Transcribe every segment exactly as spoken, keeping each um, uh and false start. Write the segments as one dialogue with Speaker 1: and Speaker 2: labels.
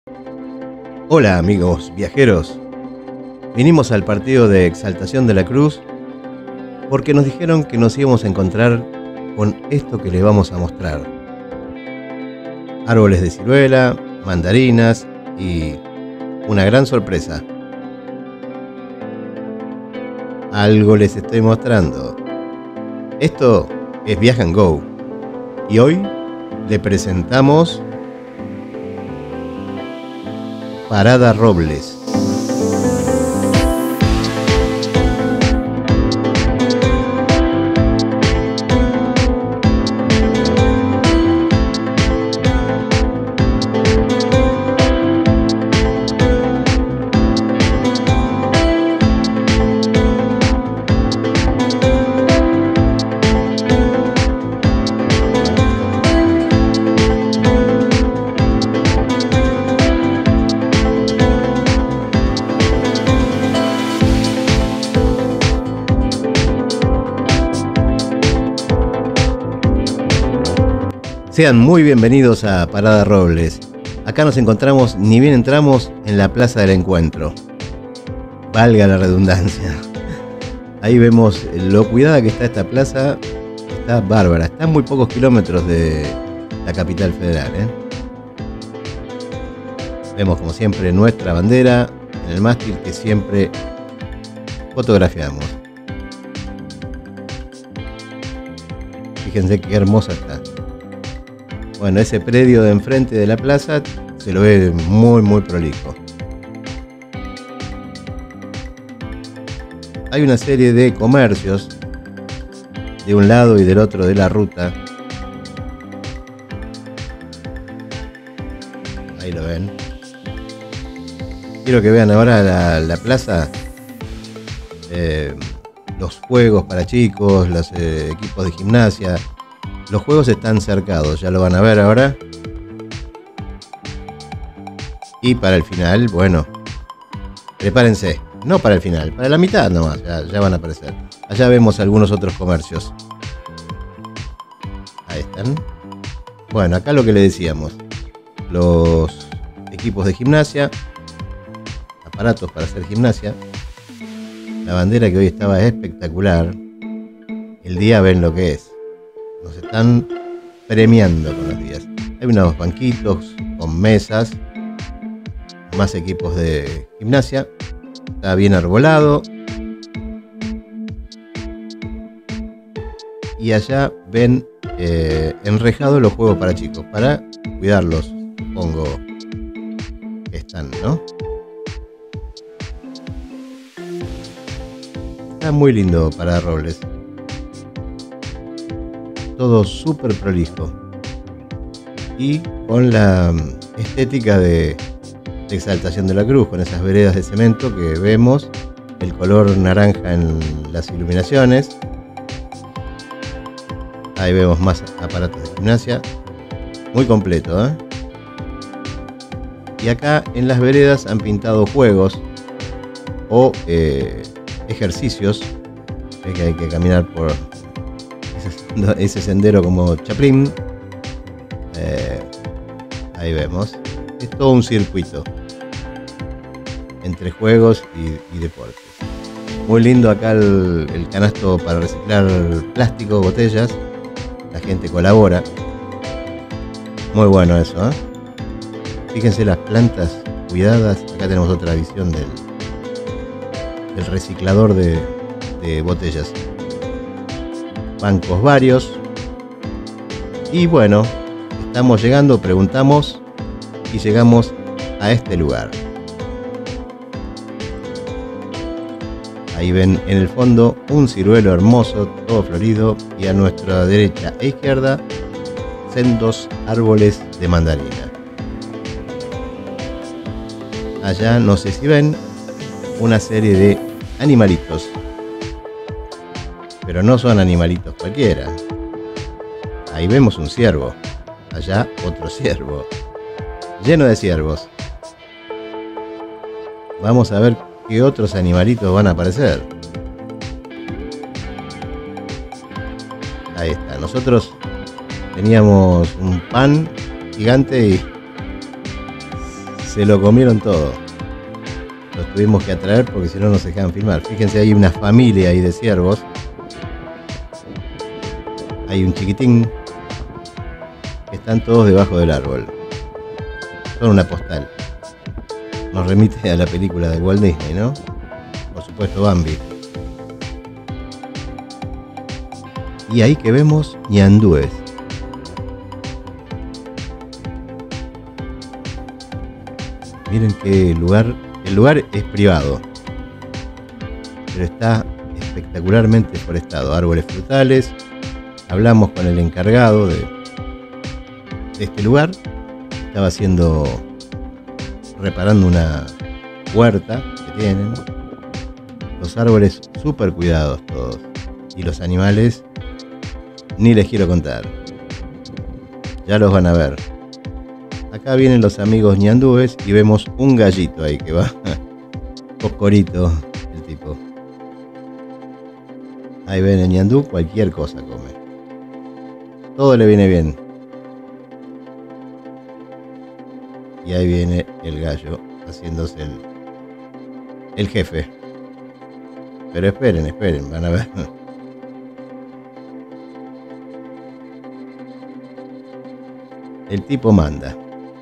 Speaker 1: Hola amigos viajeros, vinimos al partido de Exaltación de la Cruz porque nos dijeron que nos íbamos a encontrar con esto que les vamos a mostrar. Árboles de ciruela, mandarinas y una gran sorpresa. Algo les estoy mostrando. Esto es Viaja and Go y hoy le presentamos Parada Robles. Sean muy bienvenidos a Parada Robles. Acá nos encontramos, ni bien entramos, en la Plaza del Encuentro. Valga la redundancia. Ahí vemos lo cuidada que está esta plaza. Está bárbara. Está a muy pocos kilómetros de la capital federal, ¿eh? Vemos como siempre nuestra bandera en el mástil que siempre fotografiamos. Fíjense qué hermosa está. Bueno, ese predio de enfrente de la plaza se lo ve muy muy prolijo. Hay una serie de comercios de un lado y del otro de la ruta. Ahí lo ven. Quiero que vean ahora la, la plaza. Eh, los juegos para chicos, los eh, equipos de gimnasia. Los juegos están cercados, ya lo van a ver ahora. Y para el final, bueno, prepárense. No para el final, para la mitad nomás, ya, ya van a aparecer. Allá vemos algunos otros comercios. Ahí están. Bueno, acá lo que le decíamos. Los equipos de gimnasia. Aparatos para hacer gimnasia. La bandera que hoy estaba espectacular. El día ven lo que es. Nos están premiando con los días. Hay unos banquitos con mesas, más equipos de gimnasia. Está bien arbolado. Y allá ven eh, enrejados los juegos para chicos, para cuidarlos, supongo que están, ¿no? Está muy lindo para Robles. Todo súper prolijo y con la estética de, de Exaltación de la Cruz, con esas veredas de cemento que vemos, el color naranja en las iluminaciones. Ahí vemos más aparatos de gimnasia, muy completo, ¿eh? Y acá en las veredas han pintado juegos o eh, ejercicios. Es que hay que caminar por ese sendero como Chaplin. Eh, ahí vemos. Es todo un circuito entre juegos y, y deportes. Muy lindo acá el, el canasto para reciclar plástico, botellas. La gente colabora. Muy bueno eso, ¿eh? Fíjense las plantas cuidadas. Acá tenemos otra visión del, del reciclador de, de botellas. Bancos varios. Y bueno, estamos llegando, preguntamos y llegamos a este lugar. Ahí ven en el fondo un ciruelo hermoso, todo florido, y a nuestra derecha e izquierda sendos árboles de mandarina. Allá no sé si ven una serie de animalitos. Pero no son animalitos cualquiera. Ahí vemos un ciervo. Allá otro ciervo. Lleno de ciervos. Vamos a ver qué otros animalitos van a aparecer. Ahí está. Nosotros teníamos un pan gigante y se lo comieron todo. Los tuvimos que atraer porque si no nos dejaban filmar. Fíjense, hay una familia ahí de ciervos. Hay un chiquitín. Que están todos debajo del árbol. Son una postal. Nos remite a la película de Walt Disney, ¿no? Por supuesto, Bambi. Y ahí que vemos ñandúes. Miren qué lugar. El lugar es privado, pero está espectacularmente forestado. Árboles frutales. Hablamos con el encargado de, de este lugar. Estaba haciendo, reparando una huerta que tienen. Los árboles súper cuidados todos. Y los animales, ni les quiero contar. Ya los van a ver. Acá vienen los amigos ñandúes y vemos un gallito ahí que va. Cocorito, el tipo. Ahí ven el ñandú, cualquier cosa come. Todo le viene bien. Y ahí viene el gallo haciéndose el, el jefe. Pero esperen, esperen, van a ver. El tipo manda.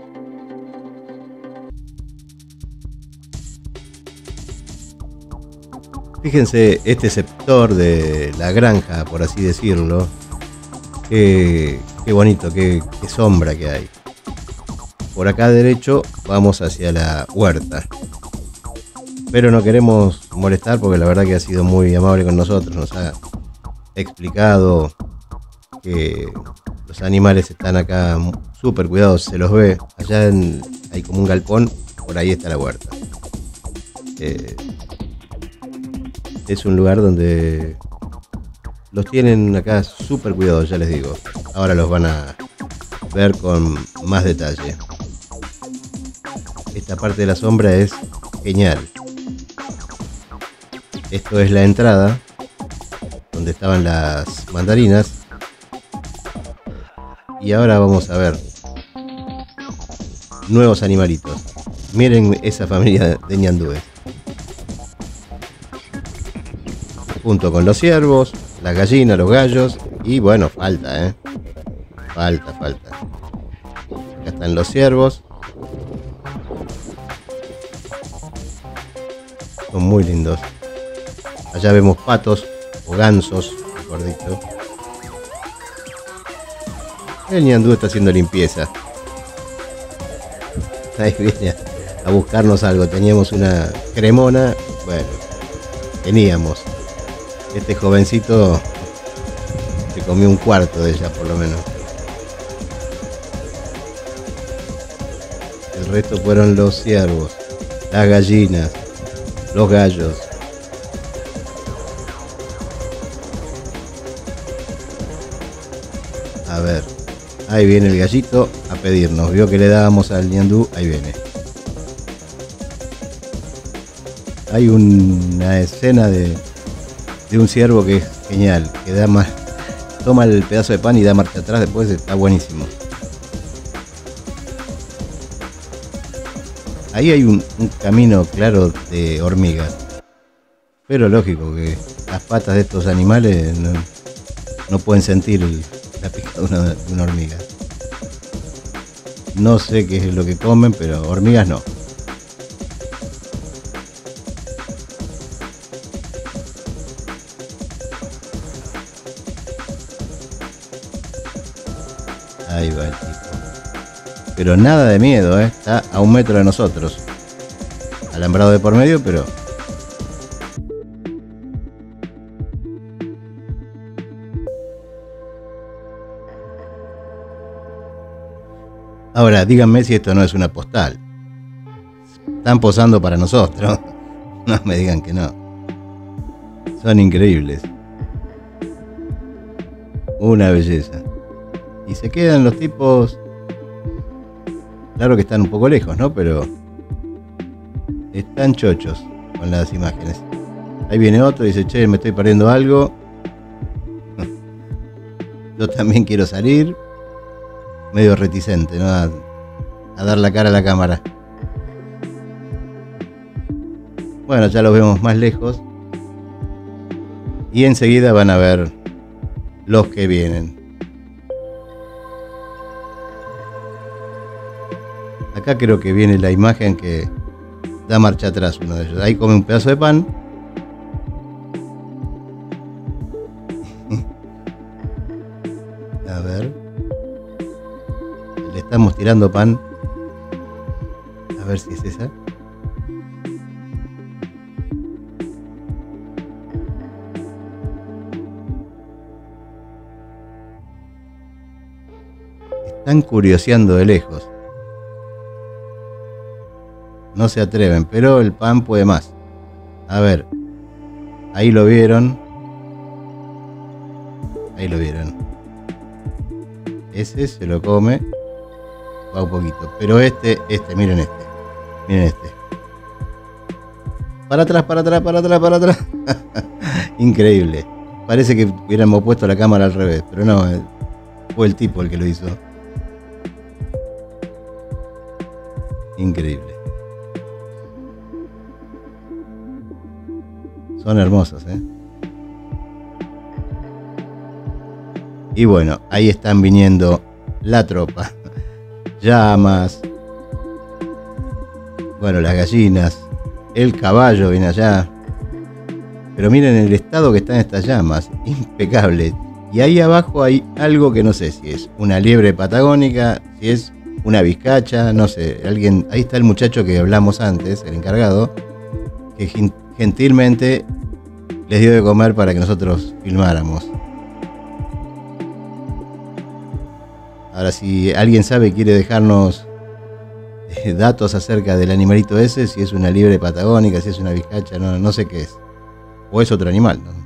Speaker 1: Fíjense este sector de la granja, por así decirlo. Qué, qué bonito, qué, qué sombra que hay. Por acá derecho vamos hacia la huerta. Pero no queremos molestar porque la verdad que ha sido muy amable con nosotros. Nos ha explicado que los animales están acá súper cuidados, se los ve. Allá en, hay como un galpón, por ahí está la huerta. Eh, es un lugar donde los tienen acá súper cuidados, ya les digo. Ahora los van a ver con más detalle. Esta parte de la sombra es genial. Esto es la entrada donde estaban las mandarinas. Y ahora vamos a ver nuevos animalitos. Miren esa familia de ñandúes. Junto con los ciervos, las gallinas, los gallos. Y bueno, falta, ¿eh? Falta, falta. Acá están los ciervos. Son muy lindos. Allá vemos patos o gansos, mejor dicho. El ñandú está haciendo limpieza. Ahí viene a buscarnos algo. Teníamos una cremona. Bueno, teníamos. Este jovencito se comió un cuarto de ella, por lo menos. El resto fueron los ciervos, las gallinas, los gallos. A ver, ahí viene el gallito a pedirnos. Vio que le dábamos al ñandú, ahí viene. Hay una escena de, de un ciervo que es genial, que da más, toma el pedazo de pan y da marcha atrás después, está buenísimo. Ahí hay un, un camino claro de hormigas, pero lógico que las patas de estos animales no, no pueden sentir el, la picadura de una hormiga. No sé qué es lo que comen, pero hormigas no. Ahí va el tipo. Pero nada de miedo, ¿eh? Está a un metro de nosotros. Alambrado de por medio, pero... Ahora, díganme si esto no es una postal. Están posando para nosotros. No me digan que no. Son increíbles. Una belleza. Y se quedan los tipos... Claro que están un poco lejos, ¿no? Pero... están chochos con las imágenes. Ahí viene otro y dice, che, me estoy perdiendo algo. Yo también quiero salir. Medio reticente, ¿no? A, a dar la cara a la cámara. Bueno, ya los vemos más lejos. Y enseguida van a ver los que vienen. Acá creo que viene la imagen que da marcha atrás uno de ellos. Ahí come un pedazo de pan. A ver. Le estamos tirando pan. A ver si es esa. Están curioseando de lejos. No se atreven, pero el pan puede más. A ver. Ahí lo vieron. Ahí lo vieron. Ese se lo come. Va un poquito. Pero este, este, miren este. Miren este. Para atrás, para atrás, para atrás, para atrás. Increíble. Parece que hubiéramos puesto la cámara al revés. Pero no, fue el tipo el que lo hizo. Increíble. Son hermosos, ¿eh? Y bueno, ahí están viniendo la tropa. Llamas. Bueno, las gallinas. El caballo viene allá. Pero miren el estado que están estas llamas. Impecable. Y ahí abajo hay algo que no sé si es una liebre patagónica, si es una vizcacha, no sé. Alguien, ahí está el muchacho que hablamos antes, el encargado, que gentilmente les dio de comer para que nosotros filmáramos. Ahora, si alguien sabe, quiere dejarnos eh, datos acerca del animalito ese, si es una liebre patagónica, si es una vizcacha, no, no sé qué es. O es otro animal, ¿no?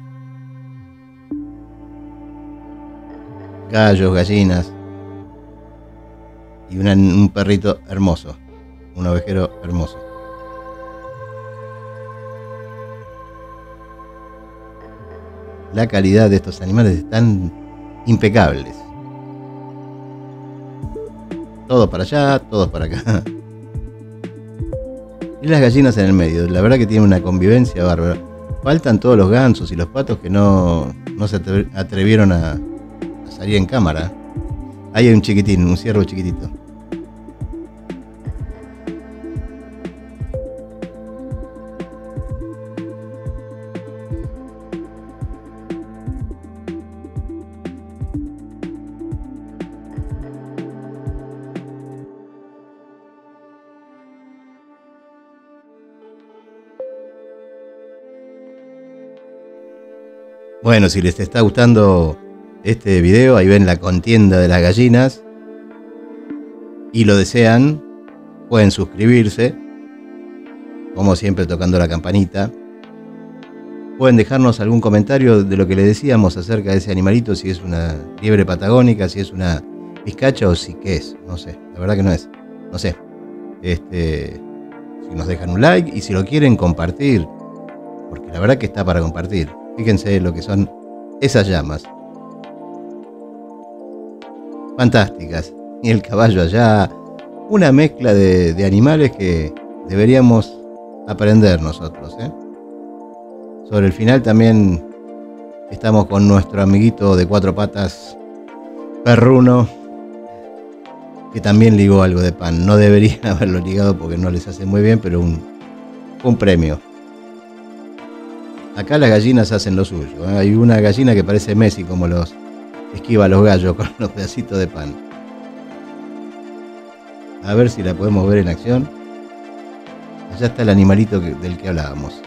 Speaker 1: Gallos, gallinas. Y una, un perrito hermoso. Un ovejero hermoso. La calidad de estos animales están impecables. Todos para allá, todos para acá. Y las gallinas en el medio. La verdad que tienen una convivencia bárbara. Faltan todos los gansos y los patos que no, no se atrevieron a, a salir en cámara. Ahí hay un chiquitín, un ciervo chiquitito. Bueno, si les está gustando este video, ahí ven la contienda de las gallinas y lo desean, pueden suscribirse, como siempre tocando la campanita. Pueden dejarnos algún comentario de lo que le decíamos acerca de ese animalito, si es una liebre patagónica, si es una vizcacha o si qué es, no sé, la verdad que no es, no sé. Este, si nos dejan un like y si lo quieren compartir, porque la verdad que está para compartir. Fíjense lo que son esas llamas. Fantásticas. Y el caballo allá. Una mezcla de, de animales que deberíamos aprender nosotros, ¿eh? Sobre el final también estamos con nuestro amiguito de cuatro patas, Perruno, que también ligó algo de pan. No debería haberlo ligado porque no les hace muy bien, pero un, un premio. Acá las gallinas hacen lo suyo, ¿eh? Hay una gallina que parece Messi, como los esquiva a los gallos con los pedacitos de pan. A ver si la podemos ver en acción. Allá está el animalito que, del que hablábamos.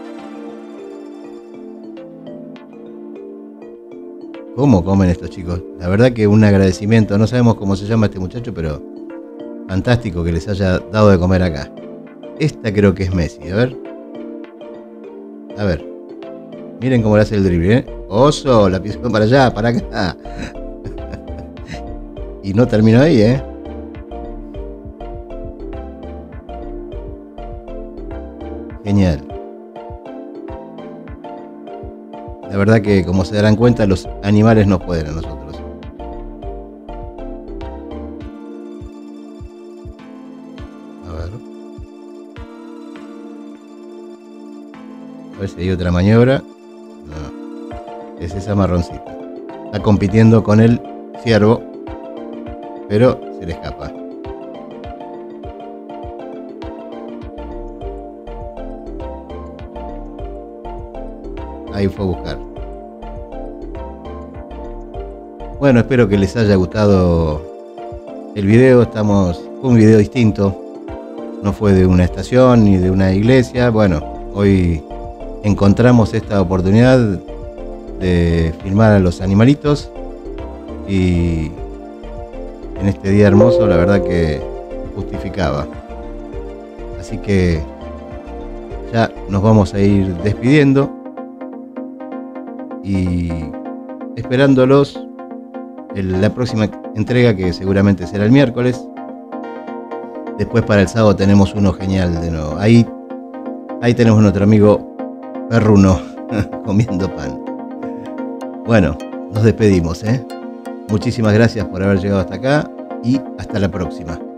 Speaker 1: ¿Cómo comen estos chicos? La verdad que un agradecimiento. No sabemos cómo se llama este muchacho, pero fantástico que les haya dado de comer acá. Esta creo que es Messi, a ver. A ver. Miren cómo le hace el drible, ¿eh? Oso, la pisó para allá, para acá. Y no terminó ahí, ¿eh? Genial. La verdad que, como se darán cuenta, los animales nos pueden a nosotros. A ver. A ver si hay otra maniobra. No, es esa marroncita. Está compitiendo con el ciervo, pero se le escapa. Ahí fue a buscar. Bueno, espero que les haya gustado el video. Estamos, fue un video distinto. No fue de una estación ni de una iglesia. Bueno, hoy encontramos esta oportunidad de filmar a los animalitos. Y en este día hermoso, la verdad que justificaba. Así que ya nos vamos a ir despidiendo. Y esperándolos en la próxima entrega, que seguramente será el miércoles. Después para el sábado tenemos uno genial de nuevo. Ahí, ahí tenemos a nuestro amigo Perruno comiendo pan. Bueno, nos despedimos, ¿eh? Muchísimas gracias por haber llegado hasta acá y hasta la próxima.